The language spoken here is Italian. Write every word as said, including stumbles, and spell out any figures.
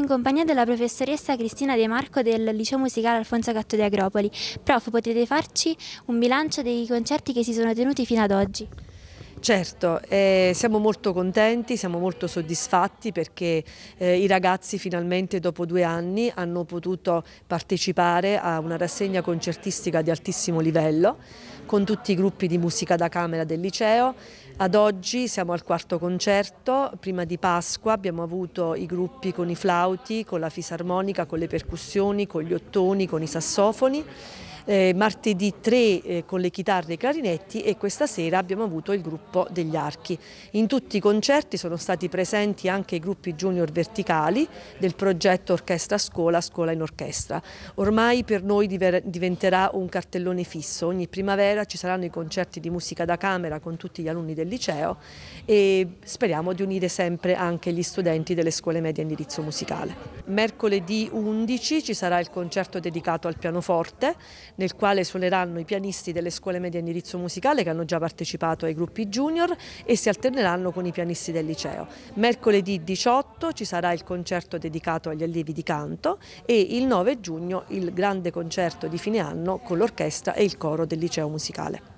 in compagnia della professoressa Cristina De Marco del Liceo Musicale Alfonso Gatto di Agropoli. Prof, potete farci un bilancio dei concerti che si sono tenuti fino ad oggi? Certo, eh, siamo molto contenti, siamo molto soddisfatti perché eh, i ragazzi finalmente dopo due anni hanno potuto partecipare a una rassegna concertistica di altissimo livello con tutti i gruppi di musica da camera del liceo. Ad oggi siamo al quarto concerto, prima di Pasqua abbiamo avuto i gruppi con i flauti, con la fisarmonica, con le percussioni, con gli ottoni, con i sassofoni. Eh, martedì tre eh, con le chitarre e i clarinetti e questa sera abbiamo avuto il gruppo degli archi. In tutti i concerti sono stati presenti anche i gruppi junior verticali del progetto Orchestra Scuola, Scuola in Orchestra. Ormai per noi diventerà un cartellone fisso, ogni primavera ci saranno i concerti di musica da camera con tutti gli alunni del liceo e speriamo di unire sempre anche gli studenti delle scuole medie a indirizzo musicale. Mercoledì undici ci sarà il concerto dedicato al pianoforte, nel quale suoneranno i pianisti delle scuole medie a indirizzo musicale che hanno già partecipato ai gruppi junior e si alterneranno con i pianisti del liceo. Mercoledì diciotto ci sarà il concerto dedicato agli allievi di canto e il nove giugno il grande concerto di fine anno con l'orchestra e il coro del liceo musicale.